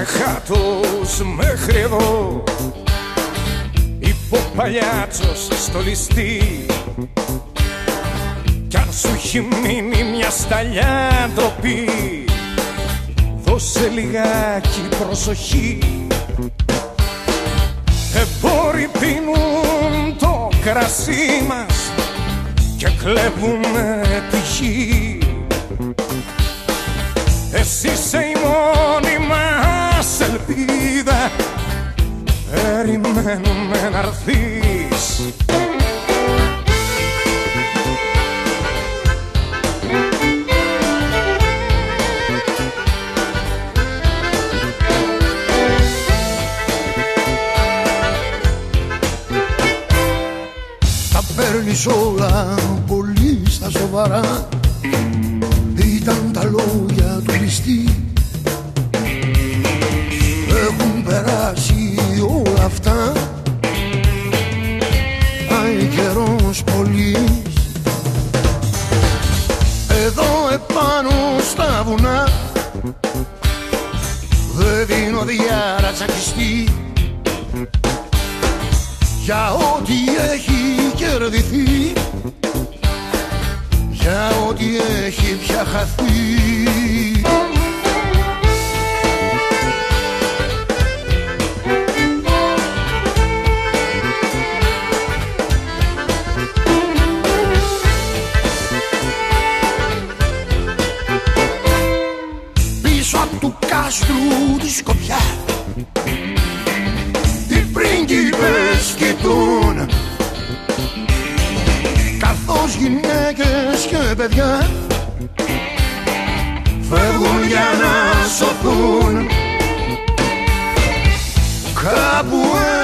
τρεχάτος μέχρι εδώ, είπε ο παλιάτσος στο ληστή. Κι αν σου έχει μείνει μια σταλιά ντροπή, δώσε λιγάκι προσοχή. Εμπόροι πίνουν το κρασί μας και κλέβουνε τη γη. Εσύ είσαι η μόνη μας ελπίδα, περιμένουμε να έρθεις. Παίρνεις όλα πολύ στα σοβαρά, ήταν τα λόγια του ληστή. Έχουν περάσει όλα αυτά, πάει καιρός πολύς. Εδώ επάνω στα βουνά δεν δίνω διάρα τσακιστή για ό,τι έχει κερδιθεί, για ό,τι έχει πια χαθεί. Πίσω απ' του κάστρου τη σκοπιά πρίγκιπες κοιτούν, καθώς γυναίκες και παιδιά φεύγουν για να σωθούν. Κάπου